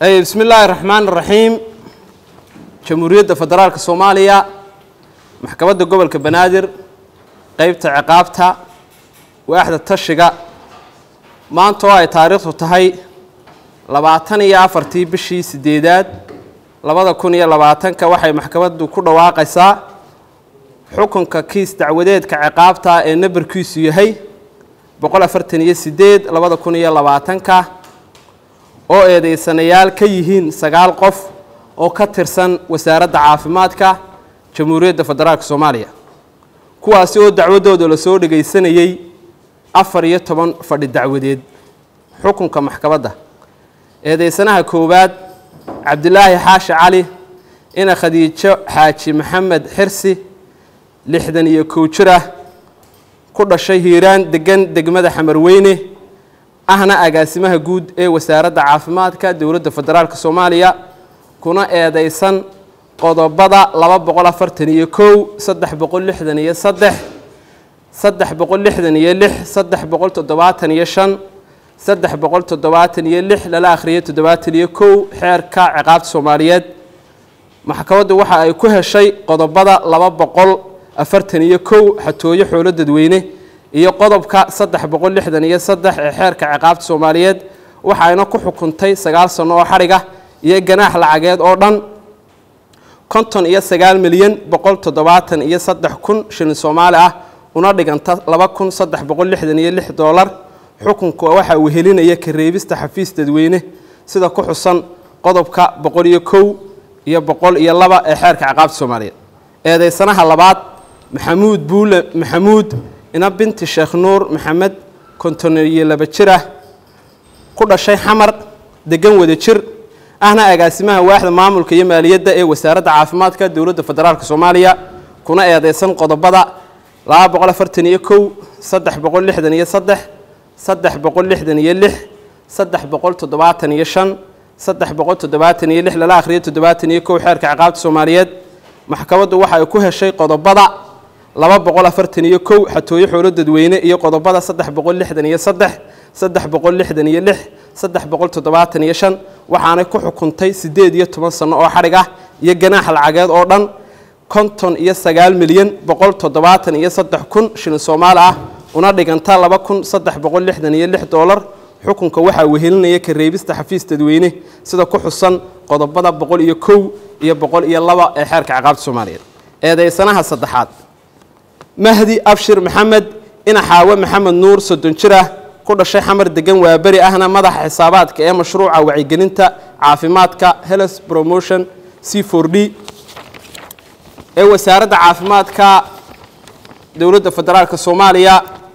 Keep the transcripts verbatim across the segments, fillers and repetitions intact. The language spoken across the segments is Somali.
أي بسم الله الرحمن الرحيم. جمهورية فدرالك الصومالية محكمة قبل كبنادر قيبت عقابتها واحدة تشجع ما أنتوا تاريخ تهي لبعتني يا فرتي بشي سديدات لبعض كونية لبعتن كواحد محكمة كل واقع سا حكم ككيس تعودات كعقابتها النبر كيسي هي بقول فرتني سديد لبعض كونية لبعتن ك oo eedeysanayaal ka yihiin sagaal qof oo ka tirsan wasaaradda caafimaadka Jamhuuriyadda Federaalka Soomaaliya kuwaas oo dacwadooda la soo dhageysanayay afar iyo toban fadhi dacwadeed xukunka maxkamadda eedeysanaha koowaad Cabdilaahi Xaashi Cali ina Khadiijo Xaaji Maxamed Xirsi lixdan iyo kow jir ah ku dhashay Hiiraan degan degmada Xamarweyne ahna agaasimaha guud ee wasaaradda caafimaadka dawladda federaalka Soomaaliya kuna eedeysan qodobada laba boqol afartan iyo kow saddex boqol lixdan iyo saddex saddex boqol lixdan iyo lix saddex boqol toddobaatan iyo shan saddex boqol toddobaatan iyo lix lala akhriyay toddobaatan iyo kow xeerka ciqaabta Soomaaliyeed maxkamaddu waxa ay ku heshay qodobada laba boqol afartan iyo kow xatooyo xoolo dadweyne iyo qodobka saddex boqol lixdan iyo saddex ee xeerka ciqaabta Soomaaliyeed waxa ayna ku xukuntay sagaal sano oo xariga iyo ganaax lacageed oo dhan konton iyo sagaal milyan boqol toddobaatan iyo saddex kun shilin Soomaali ah una dhiganta laba kun saddex boqol lixdan iyo lix dollar xukunku waxa uu helinaya ka reebista xafiis dadweyne sida ku xusan qodobka boqol iyo kow iyo boqol iyo laba ee xeerka ciqaabta Soomaaliyeed eedeysanaha labaad Maxamuud Buule Maxamuud ina binti Sheekh Nuur Maxamed kontonniyo laba jir ah ku dhashay Xamar degan wada jir ahna agaasimaha waaxda maamulka iyo maaliyadda ee wasaaradda caafimaadka dawladda federaalka Soomaaliya kuna eedeysan qodobada laba boqol afartan iyo kow saddex boqol lixdan iyo saddex saddex boqol lixdan iyo lix saddex boqol toddobaatan iyo shan saddex boqol toddobaatan iyo lix lala akhriyay toddobaatan iyo kow xeerka ciqaabta Soomaaliyeed maxkamaddu waxa ay ku heshay qodobada laba boqol afartan iyo kow xatooyo xoolo dadweyne iyo qodobada saddex boqol lixdan iyo saddex saddex boqol lixdan iyo lix saddex boqol toddobaatan iyo shan waxaana ku xukuntay siddeed iyo toban sano oo xarig ah iyo ganaax lacageed oo dhan konton iyo sagaal milyan boqol toddobaatan iyo saddex kun shilin Soomaali ah una dhiganta laba kun saddex boqol lixdan iyo lix dollar xukunka waxa uu helinaya ka reebista xafiis dadweyne sida ku xusan qodobada boqol iyo kow iyo boqol iyo laba ee xeerka ciqaabta Soomaaliyeed eedeysanaha saddexaad Mahdi Abshir Maxamed ina Xaawa Maxamed Nuur soddon jir ah ku dhashay Xamar degan waa bari ahna madaxa xisaabaadka ee mashruuca wacyigelinta caafimaadka Health Promotion C four D ee wasaaradda caafimaadka dawladda federaalka Soomaaliya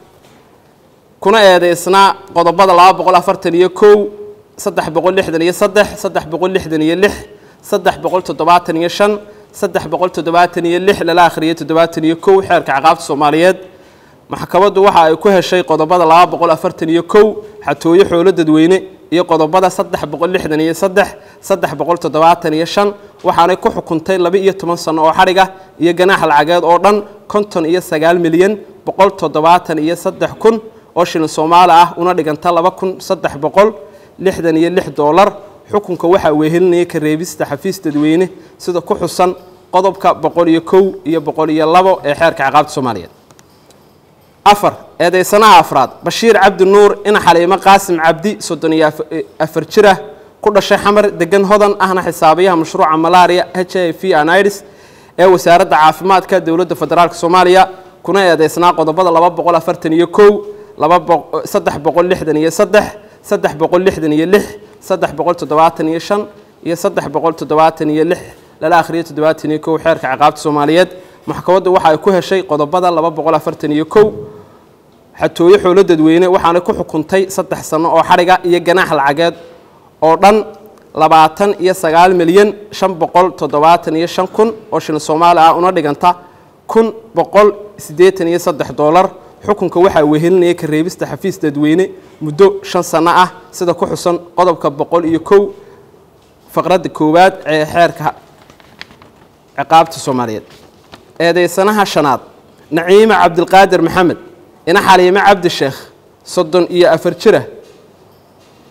kuna eedeysna qodobada laba boqol afartan iyo kow saddex boqol lixdan iyo saddex saddex boqol lixdan iyo lix saddex boqol toddobaatan iyo shan saddex boqol toddobaatan iyo lix lala akhriyay toddobaatan iyo kow xeerka ciqaabta Soomaaliyeed maxkamaddu waxa ay ku heshay qodobada laba boqol afartan iyo kow xatooyo xoolo dadweyne iyo qodobada saddex boqol lixdan iyo saddex saddex boqol toddobaatan iyo shan waxaana ku xukuntay laba iyo toban sano oo xariga iyo ganaax lacageed oo dhan konton iyo sagaal milyan boqol toddobaatan iyo saddex kun oo shilin Soomaali ah una dhiganta laba kun saddex boqol lixdan iyo lix dollar xukunka waxa uu helinaya ka reebista xafiis dadweyne sida ku xusan qodobka boqol iyo kow iyo boqol iyo laba ee xeerka ciqaabta Soomaaliyeed afar eedeysanaha afraad Bashiir Cabdi Nuur ina Xaliimo Qaasim Cabdi soddon iyo afar jir ah ku dhashay Xamar degan hodan ahna xisaabiyaha mashruuca malaria H I V and AIDS ee wasaaradda caafimaadka dawladda federaalka Soomaaliya kuna eedeysnaa qodobada laba boqol afartan iyo kow saddex boqol lixdan iyo saddex saddex boqol lixdan iyo lix saddex boqol toddobaatan iyo shan iyo saddex boqol toddobaatan iyo lix lala akhriyay toddobaatan iyo kow xeerka ciqaabta Soomaaliyeed maxkamaddu waxa ay ku heshay qodobada laba boqol afartan iyo kow xatooyo xoolo dadweyne waxaana ku xukuntay saddex sano oo xariga iyo ganaax lacageed oo dhan labaatan iyo sagaal milyan shan boqol toddobaatan iyo shan kun oo shilin Soomaali ah una dhiganta kun boqol siddeetan iyo saddex dollar xukunka waxa uu helinaya ka reebista xafiis dadweyne muddo shan sano ah sida ku xusan qodobka boqol iyo kow faqradda koowaad ee xeerka ciqaabta Soomaaliyeed eedeysanaha shanaad Naciime Cabdilqaadir Maxamed ina Xaliimo Cabdi Sheekh soddon iyo afar jir ah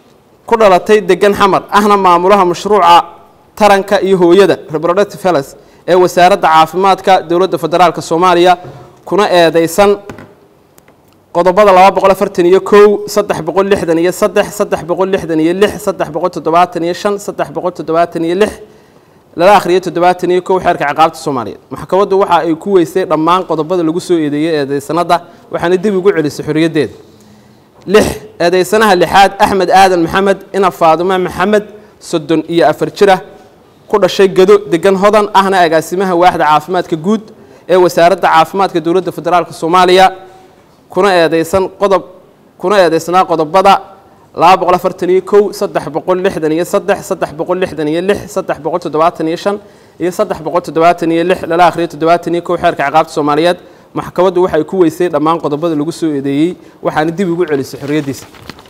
ku dhalatay degan xamar ahna maamulaha mashruuca taranka iyo hooyada reproductive health ee wasaaradda caafimaadka dowladda federaalka Soomaaliya kuna eedeysan qodobada laba boqol afartan iyo kow saddex boqol lixdan iyo saddex saddex boqol lixdan iyo lix saddex boqol toddobaatan iyo shan saddex boqol toddobaatan iyo lix lala akhriyo toddobaatan iyo kow xeerka ciqaabta Soomaaliyeed maxkamaddu waxa ay ku weysay dhammaan qodobada lagu soo eedeeyay eedeysanada waxaana dib ugu celisay xorriyadeeda lix eedeysanaha lixaad Axmed Aadan Maxamed ina Faaduma Maxamed soddon iyo afar jira ku dhashay Gado degan Hodan ahna agaasimaha waaxda caafimaadka guud ee wasaaradda caafimaadka dowladda federaalka Soomaaliya kuna eedeysan qodob kuna eedeysnaa qodobada laba boqol afartan iyo kow saddex boqol lixdan iyo saddex saddex boqol lixdan iyo lix saddex boqol toddobaatan iyo shan iyo saddex boqol toddobaatan iyo lix lala akhriyo toddobaatan iyo kow xeerka ciqaabta Soomaaliyeed maxkamaddu waxay ku weysay dhammaan qodobada lagu soo eedeeyay waxaana dib ugu celisay xorriyadiisa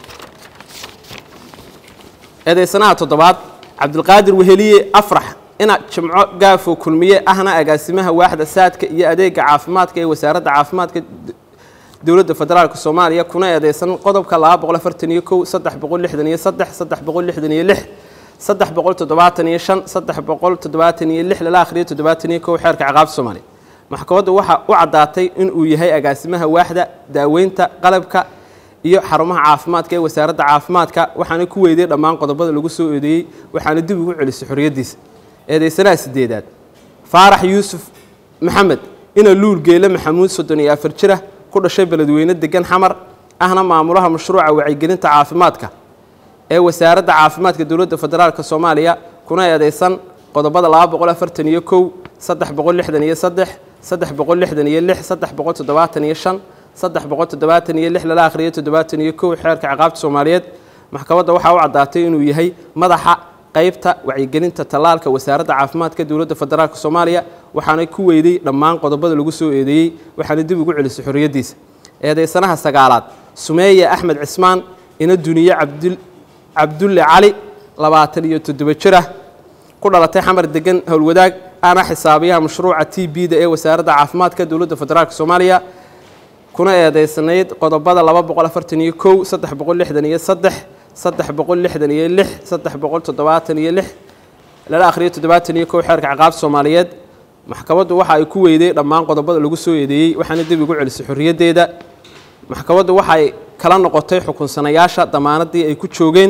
eedeysanaha toddobaad Cabdulqaadir Weheliye Afrax ina Jimco Gaafo Kulmiye ahna agaasimaha waaxda saadka iyo adeega caafimaadka ee wasaaradda caafimaadka dowladda federaalka Soomaaliya kuna eedeysan qodobka laba boqol afartan iyo kow saddex boqol lixdan iyo saddex saddex boqol lixdan iyo lix saddex boqol toddobaatan iyo shan saddex boqol toddobaatan iyo lix lala akhriyo toddobaatan iyo kow xeerka ciqaabta Soomaaliya maxkamaddu waxa u cadaatay in uu yahay agaasimaha waaxda daaweynta qalabka iyo xarumaha caafimaadka ee wasaaradda caafimaadka waxaana ku weyday dhammaan qodobada lagu soo eedeeyay waxaana dib ugu celisay xorriyadiisa eedeysanaha sideedaad Faarax Yuusuf Maxamed ina Luul Geele Maxamuud soddon iyo afar jira ku dhashay beledweyne degan xamar ahna maamulaha mashruuca wacyigelinta caafimaadka ee wasaaradda caafimaadka dowladda federaalka Soomaaliya kuna eedeysan qodobada laba boqol afartan iyo kow saddex boqol lixdan iyo saddex saddex boqol lixdan iyo lix saddex boqol toddobaatan iyo shan saddex boqol toddobaatan iyo lix lala akhriyo toddobaatan iyo kow xeerka ciqaabta Soomaaliyeed maxkamadda waxa uu cadaatay inuu yahay madaxa qaybta wacyigelinta talaalka wasaaradda caafimaadka dowladda federaalka Soomaaliya waxaana ku weyday dhammaan qodobada lagu soo eedeeyay waxaana dib ugu celisay xorriyadiisa eedeysanaha sagaalaad Sumeeye Axmed Cismaan ina Duniye Cabdul Cabdulle Cali labaatan iyo toddoba jira ku dhalatay xamar degan howlwadaag ana xisaabiyaha mashruuca T B da ee wasaaradda caafimaadka dowladda federaalka Soomaaliya kuna eedeysanayd qodobada laba boqol afartan iyo kow saddex boqol lixdan iyo saddex saddex boqol lixdan iyo lix saddex boqol toddobaatan iyo lix lala akhriyo toddobaatan iyo kow xeerka ciqaabta Soomaaliyeed maxkamaddu waxa ay ku weyday dhammaan qodobada lagu soo eedeeyay waxaana dib ugu celisay xorriyadeeda maxkamaddu waxay kala noqotay xukunsanayaasha damaanadii ay ku joogeen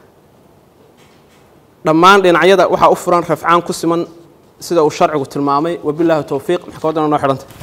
dhammaan dhinacyada waxa u furan rafcaan ku siman sida uu sharcigu tilmaamay wabillahi tawfiiq maxkamadduna noo xidhantay